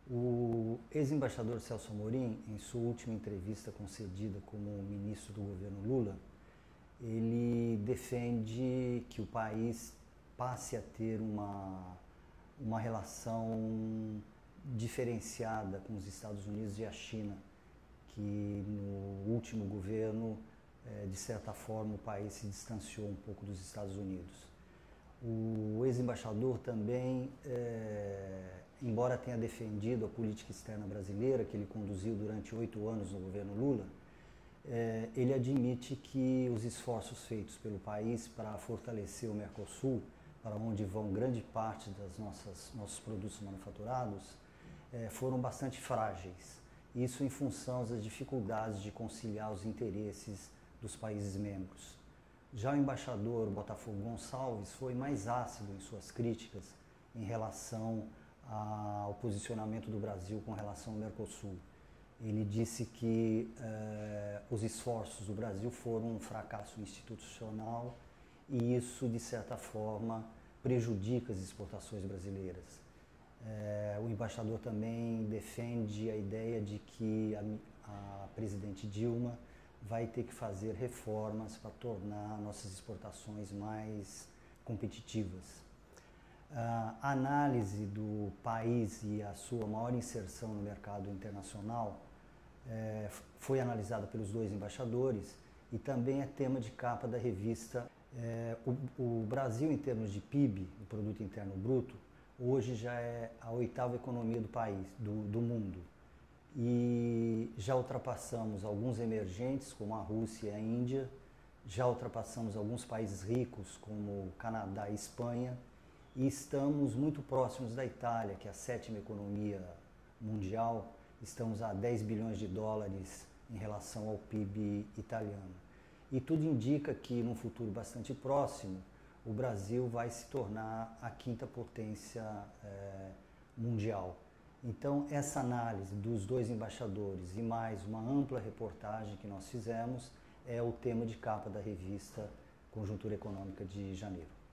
O ex-embaixador Celso Amorim, em sua última entrevista concedida como ministro do governo Lula, ele defende que o país passe a ter uma relação diferenciada com os Estados Unidos e a China, que no último governo, de certa forma, o país se distanciou um pouco dos Estados Unidos. O ex-embaixador também, embora tenha defendido a política externa brasileira, que ele conduziu durante 8 anos no governo Lula, ele admite que os esforços feitos pelo país para fortalecer o Mercosul, para onde vão grande parte dos nossos produtos manufaturados, foram bastante frágeis. Isso em função das dificuldades de conciliar os interesses dos países membros. Já o embaixador Botafogo Gonçalves foi mais ácido em suas críticas em relação ao posicionamento do Brasil com relação ao Mercosul. Ele disse que os esforços do Brasil foram um fracasso institucional e isso, de certa forma, prejudica as exportações brasileiras. O embaixador também defende a ideia de que a presidente Dilma vai ter que fazer reformas para tornar nossas exportações mais competitivas. A análise do país e a sua maior inserção no mercado internacional foi analisada pelos dois embaixadores e também é tema de capa da revista. O Brasil, em termos de PIB, o Produto Interno Bruto, hoje já é a 8ª economia do país, do mundo. E já ultrapassamos alguns emergentes, como a Rússia e a Índia, já ultrapassamos alguns países ricos, como o Canadá e Espanha, e estamos muito próximos da Itália, que é a 7ª economia mundial. Estamos a 10 bilhões de dólares em relação ao PIB italiano. E tudo indica que, num futuro bastante próximo, o Brasil vai se tornar a 5ª potência mundial. Então, essa análise dos dois embaixadores e mais uma ampla reportagem que nós fizemos é o tema de capa da revista Conjuntura Econômica de janeiro.